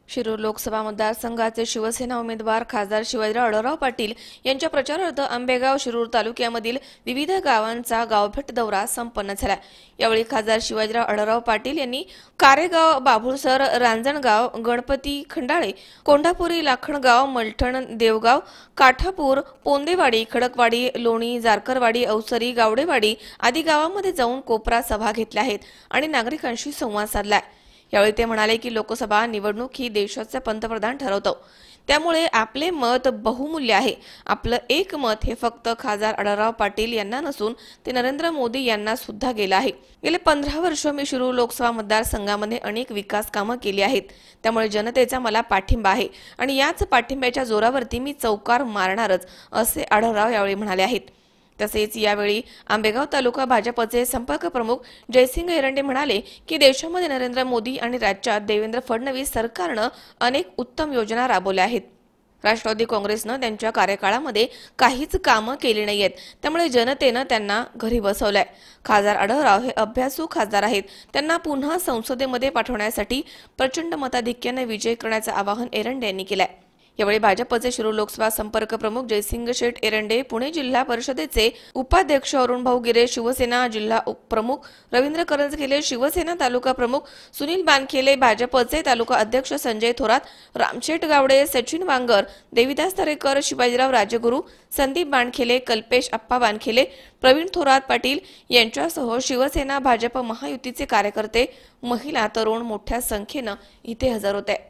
शिरूर लोकसभा मतदारसंघाचे शिवसेना उमेदवार खासदार शिवाजीराव अडळराव पाटील यांच्या प्रचारार्थ आंबेगाव शिरूर तालुक्यामधील विविध गावांचा गावभेट दौरा संपन्न झाला। यावेळी खासदार शिवाजीराव अडळराव पाटील यांनी कारेगाव, बाभुळसर, रांजणगाव, गणपती खंडाळे, कोंढापुरी, लाखणगाव, मलठण, देवगाव, काठापूर, पोंदेवाडी, खडकवाडी, लोणी, जारकरवाडी, अवसरी, गावडेवाडी आदी गावांमध्ये जाऊन कोपरा सभा घेतल्या आहेत आणि नागरिकांशी संवाद साधला। यावेळी ते म्हणाले की लोकसभा निवडणूक ही देशाचे पंतप्रधान ठरवतो, त्यामुळे आपले मत बहुमूल्य आहे। आपलं एक मत हे फक्त खासदार अडळराव पाटील यांना नसून ते नरेंद्र मोदी यांना सुद्धा गेलं आहे। गेले 15 वर्ष मी शिरूर लोकसभा मतदारसंघामध्ये अनेक विकास कामं केली आहेत, त्यामुळे जनतेचा मला पाठिंबा आहे आणि याच पाठिंब्याच्या जोरावरती मी चौकार मारणारच, असे अडळराव यावेळी म्हणाले आहेत। तसेच यावेळी आंबेगाव तालुका भाजपचे संपर्क प्रमुख जयसिंग एरंडे म्हणाले की देशामध्ये नरेंद्र मोदी आणि राज्यात देवेंद्र फडणवीस सरकारनं अनेक उत्तम योजना राबवल्या आहेत। राष्ट्रवादी काँग्रेसनं त्यांच्या कार्यकाळामध्ये काहीच कामं केली नाहीयेत, त्यामुळे जनतेनं त्यांना घरी बसवलंय। खासदार अडळराव हे अभ्यासू खासदार आहेत, त्यांना पुन्हा संसदेमध्ये पाठवण्यासाठी प्रचंड मताधिक्याने विजय करण्याचं आवाहन एरंडे यांनी केलंय। यावेळी भाजपचे शिरूर लोकसभा संपर्क प्रमुख जयसिंग शेठ एरंडे, पुणे जिल्हा परिषदेचे उपाध्यक्ष अरुण भाऊ गिरे, शिवसेना जिल्हा प्रमुख रवींद्र करंजगेले, शिवसेना तालुका प्रमुख सुनील बानखेले, भाजपचे तालुका अध्यक्ष संजय थोरात, रामशेठ गावडे, सचिन वांगर, देविदास तरेकर, शिवाजीराव राजगुरू, संदीप बानखेले, कल्पेश अप्पा बानखेले, प्रवीण थोरात पाटील यांच्यासह शिवसेना भाजप महायुतीचे कार्यकर्ते, महिला, तरुण मोठ्या संख्येनं इथे हजर होते।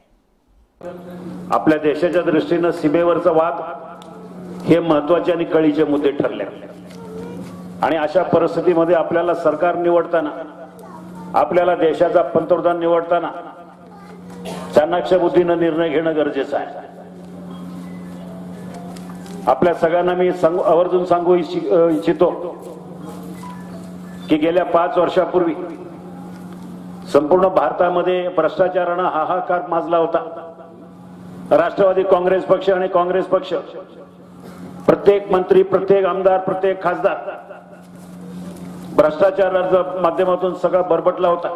आपल्या देशाच्या दृष्टीने सीमेवरचा वाद हे महत्त्वाचे आणि कळीचे मुद्दे ठरले आणि अशा परिस्थितीमध्ये आपल्याला सरकार निवडताना, आपल्याला देशाचा पंतप्रधान निवडताना चाणाक्ष बुद्धीने निर्णय घेणं गरजेचं आहे। आपल्या सगळ्यांना मी आवर्जून सांगू इच्छितो की गेल्या 5 वर्षापूर्वी संपूर्ण भारतामध्ये भ्रष्टाचाराने हाहाकार माजला होता। राष्ट्रवादी काँग्रेस पक्ष आणि काँग्रेस पक्ष, प्रत्येक मंत्री, प्रत्येक आमदार, प्रत्येक खासदार भ्रष्टाचाराच्या माध्यमातून सगळा बरबटला होता।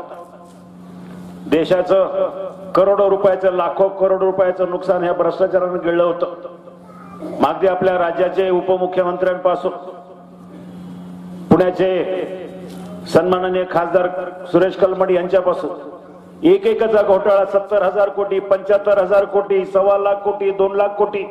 देशाचं करोडो रुपयाचं, लाखो करोड रुपयाचं नुकसान ह्या भ्रष्टाचाराने गिळलं होतं। मागदी आपल्या राज्याचे उपमुख्यमंत्र्यांपासून पुण्याचे सन्माननीय खासदार सुरेश कलमड यांच्यापासून एकेकाचा घोटाळा 70,000 कोटी, 75,000 कोटी, 1.25 लाख कोटी, 2 लाख कोटी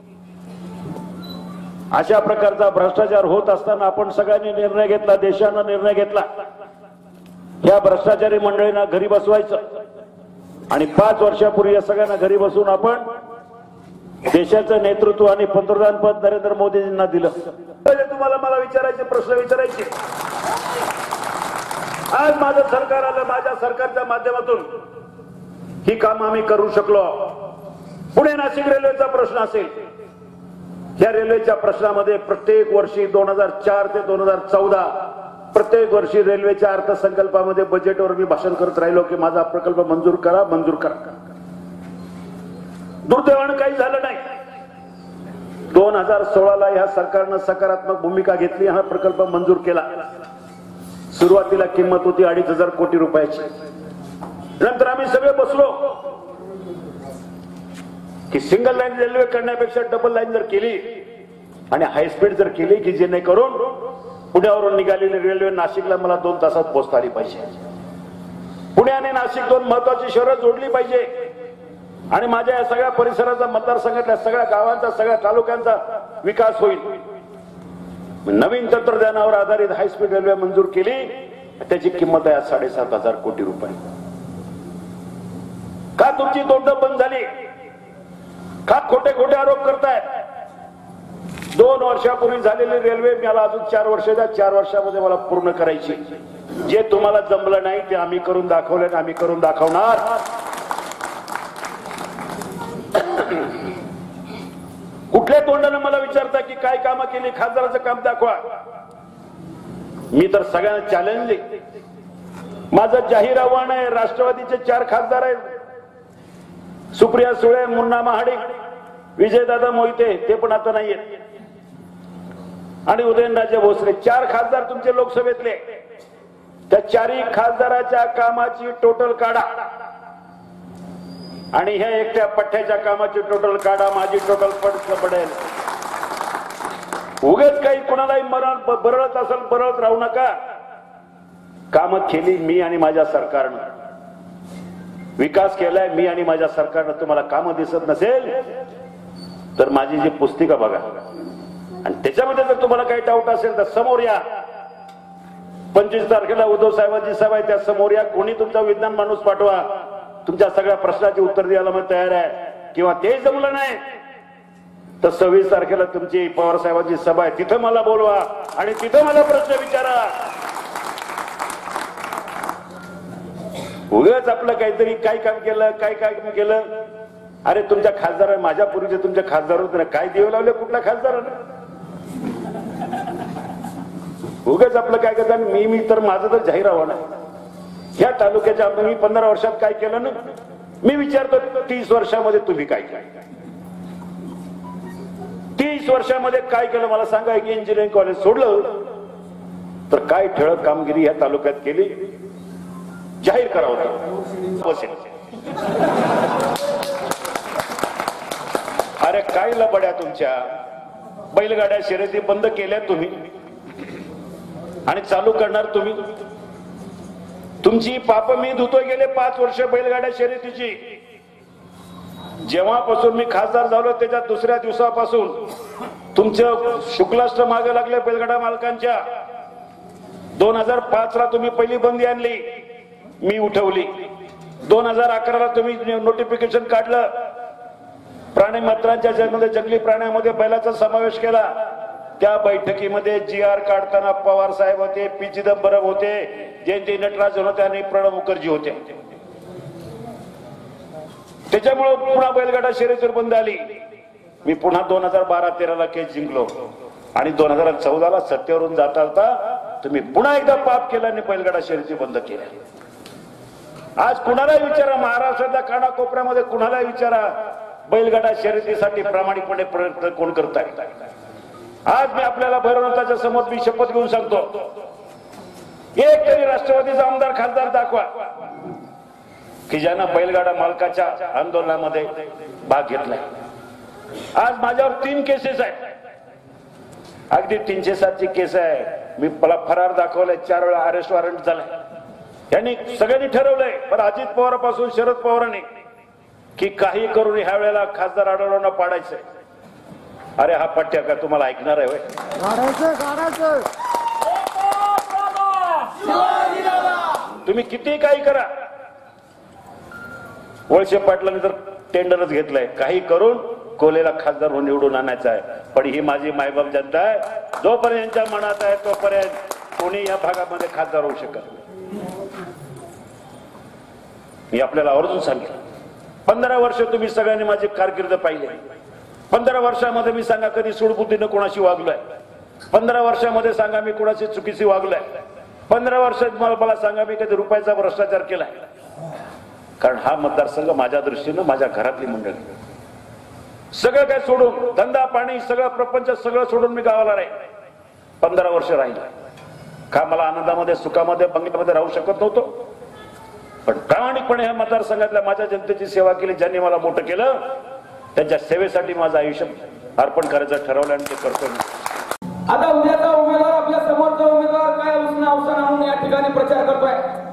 अशा प्रकारचा भ्रष्टाचार होत असताना आपण सगळ्यांनी निर्णय घेतला, देशाने निर्णय घेतला, या भ्रष्टाचारी मंडळींना घरी बसवायचं आणि 5 वर्षापूर्वी या सगळ्यांना घरी बसून आपण देशाचं नेतृत्व आणि पंतप्रधान पद नरेंद्र मोदींना दिलं। तुम्हाला मला विचारायचे प्रश्न विचारायचे, आज माझं सरकार आलं, माझ्या सरकारच्या माध्यमातून ही काम आम्ही करू शकलो। पुणे नाशिक रेल्वेचा प्रश्न असेल, या रेल्वेच्या प्रश्नामध्ये प्रत्येक वर्षी 2004 ते 2014 प्रत्येक वर्षी रेल्वेच्या अर्थसंकल्पामध्ये बजेटवर मी भाषण करत राहिलो की माझा प्रकल्प मंजूर करा, मंजूर करा। दुर्दैवाने काही झालं नाही। 2016ला या सरकारनं सकारात्मक भूमिका घेतली, हा प्रकल्प मंजूर केला। सुरुवातीला किंमत होती 2,500 कोटी रुपयाची। नंतर आम्ही सगळे बसलो की सिंगल लाईन रेल्वे करण्यापेक्षा डबल लाईन जर केली आणि हाय स्पीड जर केली की जेणेकरून पुण्यावरून निघालेली रेल्वे नाशिकला मला 2 तासात पोहोचता आली पाहिजे। पुणे आणि नाशिक 2 महत्वाची शहरं जोडली पाहिजे आणि माझ्या या सगळ्या परिसराचा, मतदारसंघातल्या सगळ्या गावांचा, सगळ्या तालुक्यांचा विकास होईल। नवीन तंत्रज्ञानावर आधारित हाय स्पीड रेल्वे मंजूर केली, त्याची किंमत आहे 7,500 कोटी रुपये। का तुमची तोंड बंद झाली? का खोटे खोटे आरोप करतायत? 2 वर्षापूर्वी झालेली रेल्वे मला अजून 4 वर्ष द्या, 4 वर्षामध्ये मला पूर्ण करायची। जे तुम्हाला जमलं नाही ते आम्ही करून दाखवले, आम्ही करून दाखवणार। कुठल्या तोंडाने मला विचारता की काय कामं केली, खासदाराचं काम दाखवा। मी तर सगळ्यांना चॅलेंज आहे, माझं जाहीर आव्हान आहे। राष्ट्रवादीचे 4 खासदार आहेत, सुप्रिया सुळे, मुन्ना महाडिक, विजयदादा मोहिते, ते पण आता नाहीयेत, आणि उदयनराजे भोसले, 4 खासदार तुमचे लोकसभेतले। त्या 4ही खासदाराच्या कामाची टोटल काढा, आणि ह्या एकट्या पठ्ठ्याच्या कामाची टोटल काढा, माझी टोटल पडेल. उगाच काही कोणालाही बरळत असेल बरळत राहू नका. कामं केली मी आणि माझ्या सरकारनं, विकास केलाय मी आणि माझ्या सरकारनं. तुम्हाला कामं दिसत नसेल तर माझी जी पुस्तिका बघा आणि त्याच्यामध्ये जर तुम्हाला काही डाऊट असेल तर समोर या. 25 तारखेला उद्धव साहेबांची सभा आहे, त्या समोर या. कोणी तुमचा विद्वान माणूस पाठवा, तुमच्या सगळ्या प्रश्नाची उत्तर द्यायला मी तयार आहे. किंवा ते जमलं नाही तर 26 तारखेला तुमची पवार साहेबांची सभा आहे, तिथं मला बोलवा आणि तिथं मला प्रश्न विचारा. उगाच आपलं काहीतरी काय काम केलं, काय काम केलं. अरे तुमच्या खासदार, माझ्या पूर्वीचे तुमचे खासदार होते ना, काय देऊ लावले कुठल्या खासदाराने. उगाच आपलं काय करतात. मी तर माझं तर जाहीर आव्हान आहे ह्या तालुक्याच्या. मी 15 वर्षात काय केलं ना, मी विचारतो 30 वर्षामध्ये तुम्ही काय केलं. 30 वर्षामध्ये काय केलं मला सांगा. एक इंजिनिअरिंग कॉलेज सोडलं तर काय ठळक कामगिरी ह्या तालुक्यात केली जाहीर करावं. अरे काय लबड्या तुमच्या. बैलगाड्या शर्यती बंद केल्या तुम्ही आणि चालू करणार तुम्ही. तुमची पाप मी धुतोय गेले 5 वर्ष बैलगाड्या शर्यतीची. जेव्हापासून मी खासदार झालो त्याच्या दुसऱ्या दिवसापासून तुमचं शुक्लाष्ट मागे लागले बैलगाडा मालकांच्या. 2005 ला तुम्ही पहिली बंदी आणली, मी उठवली. 2011 ला तुम्ही नोटिफिकेशन काढलं. प्राणी मात्रांच्या जंगली प्राण्यामध्ये बैलाचा समावेश केला. त्या बैठकीमध्ये GR काढताना पवार साहेब होते, पी चिदंबरम होते, जयंती नटराजन होते आणि प्रणव मुखर्जी होते. त्याच्यामुळे पुन्हा बैलगाडा शर्यतीवर बंद आली. मी पुन्हा 2012-13 ला केस जिंकलो आणि 2014 ला सत्तेवरून जाता जाता तुम्ही पुन्हा एकदा पाप केला आणि बैलगाडा शर्यती बंद केल्या. आज कुणालाही विचारा, महाराष्ट्राच्या कानाकोपऱ्यामध्ये कुणालाही विचारा, बैलगाडा शर्यतीसाठी प्रामाणिकपणे प्रयत्न कोण करताय. आज मी आपल्याला भैरवनाथाच्या समोर मी शपथ घेऊन सांगतो, एक तरी राष्ट्रवादीचा आमदार खासदार दाखवा की ज्यानं बैलगाडा मालकाच्या आंदोलनामध्ये भाग घेतलाय. आज माझ्यावर 3 केसेस आहेत. अगदी 307 ची केस आहे. मी मला फरार दाखवलाय, 4 वेळा अरेस्ट वॉरंट झालाय. यांनी सगळ्यांनी ठरवलंय, पण अजित पवारांपासून शरद पवारांनी, की काही करून ह्या वेळेला खासदार आढळरावांना पाडायचंय. अरे हा पट्ट्या का तुम्हाला ऐकणार आहे. तुम्ही किती काही करा. वळसे पाटलांनी तर टेंडरच घेतलंय, काही करून कोलेला खासदार म्हणून निवडून आणायचं आहे. पण ही माझी मायबाप जनता आहे. जोपर्यंत यांच्या मनात आहे तोपर्यंत कोणी या भागामध्ये खासदार होऊ शकत. मी आपल्याला आवर्जून सांगेन, 15 वर्ष तुम्ही सगळ्यांनी माझी कारकीर्द पाहिली. 15 वर्षामध्ये मी सांगा कधी सूडबुद्धीनं कोणाशी वागलोय. 15 वर्षामध्ये सांगा मी कोणाशी चुकीची वागलोय. 15 वर्षात मला सांगा मी कधी रुपयाचा भ्रष्टाचार केलाय. कारण हा मतदारसंघ माझ्या दृष्टीनं माझ्या घरातली मंडळी सगळं काय सोडून, धंदा पाणी सगळं प्रपंच सगळं सोडून मी गावाला राहील. 15 वर्ष राहिला. का मला आनंदामध्ये सुखामध्ये बंगल्यामध्ये राहू शकत नव्हतो, पण प्रामाणिकपणे ह्या मतदारसंघातल्या माझ्या जनतेची सेवा केली. ज्यांनी मला मोठं केलं त्यांच्या सेवेसाठी माझं आयुष्य अर्पण करायचं ठरवलं आणि ते करतो. आता उद्याचा उमेदवार, आपल्या समोरचा उमेदवार काय अवसान आणून या ठिकाणी प्रचार करतोय.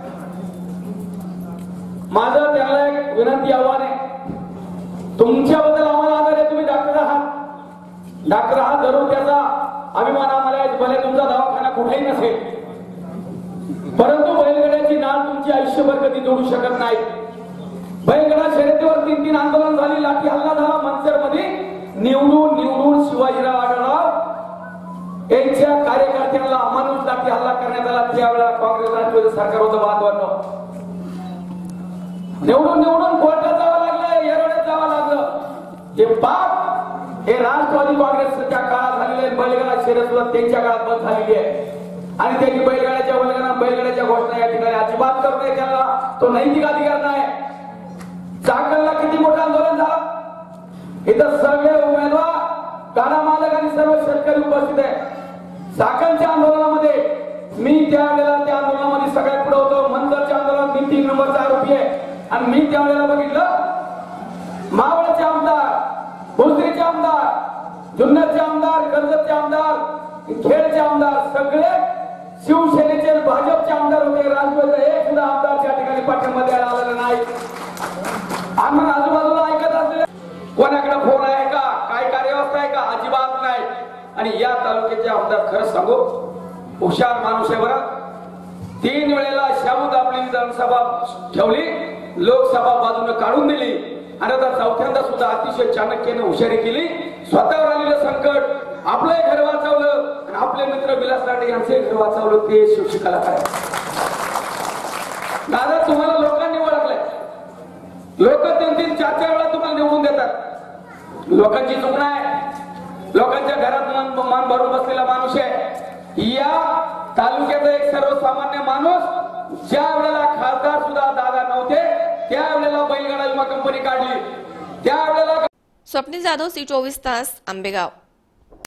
माझं त्याला एक विनंती आव्हान आहे, तुमच्याबद्दल आम्हाला आदर आहे. तुम्ही डॉक्टर आहात, डॉक्टर आहात जरूर, त्याचा अभिमान आम्हाला आहे. भले तुमचा दवाखाना कुठेही नसेल, परंतु बैलगाड्याची नाळ तुमची आयुष्यभर कधी जोडू शकत नाही. बैलगाडा शर्यतीवर 3 आंदोलन झाली, लाठी हल्ला झाला मंचर मध्ये. निवडून शिवाजीराव आढळराव यांच्या कार्यकर्त्यांना अमानुष लाठी हल्ला करण्यात आला. त्यावेळेला काँग्रेस राष्ट्रवादी सरकार होतं. बांधवांनो, निवडून कोर्टात जावं लागलं, येरवड्यात जावं लागलं. हे पाप हे राष्ट्रवादी काँग्रेसच्या काळात झालेले. बैलगाडा शर्यत सुद्धा त्यांच्या काळात बंद झालेली आहे आणि त्यांनी बैलगाड्याच्या घोषणा या ठिकाणी अजिबात करत नाही. त्यांना तो नैतिक अधिकार नाही. चाकणला किती मोठं आंदोलन झालं. इथं सगळे उमेदवार, गाडा मालक आणि सर्व शेतकरी उपस्थित आहे. चाकणच्या आंदोलनामध्ये मी त्यावेळेला त्या आंदोलनामध्ये सगळ्यात पुढे होतो. मंचरच्या आंदोलनात मी 3 नंबरचा आरोपी आहे आणि मी त्यावेळेला बघितलं मावळचे आमदार, भोसरीचे आमदार, जुन्नरचे आमदार, कर्जतचे आमदार, खेडचे आमदार सगळे शिवसेनेचे भाजपचे आमदार होते. राजकीय एक सुद्धा आमदार त्या ठिकाणी पाठिंबा द्यायला आलेला नाही. आम्ही आजूबाजूला ऐकत असलेले कोणाकडे फोन आहे का, काय कार्यवस्था आहे का, अजिबात नाही. आणि या तालुक्याचे आमदार खरंच सांगू हुशार माणूस आहे बरं. 3 वेळेला शाबूत आपली विधानसभा ठेवली, लोकसभा बाजूने काढून दिली आणि आता चौथ्यांदा सुद्धा अतिशय चाणक्याने हुशारी केली. स्वतःवर आलेलं संकट आपलं घर वाचवलं आणि आपले मित्र विलास राणे यांचे घर वाचवलं. ते शिवशिकाला दादा तुम्हाला लोकांनी ओळखलंय. लोक 3-3, 4-4 वेळा तुम्हाला निवडून देतात. लोकांची चूक नाही. लोकांच्या घरात मन भरून बसलेला माणूस आहे. या तालुक्याचा एक सर्वसामान्य माणूस ज्या वेळेला खासदार सुद्धा दादा नव्हते त्यावेळेला बैलगाडा विमा कंपनी काढली. त्यावेळेला स्वप्नील जाधव, C24 तास, आंबेगाव.